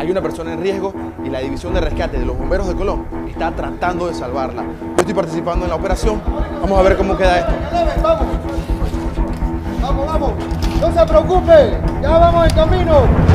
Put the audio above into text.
Hay una persona en riesgo y la división de rescate de los bomberos de Colón está tratando de salvarla. Yo estoy participando en la operación. Vamos a ver cómo queda esto. Vamos, vamos. No se preocupe, ya vamos en camino.